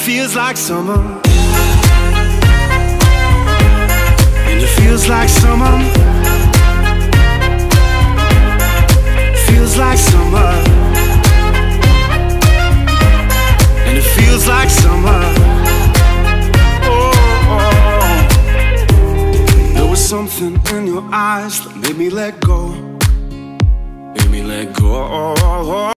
feels like summer. And it feels like summer. Feels like summer. And it feels like summer. Something in your eyes that made me let go. Made me let go.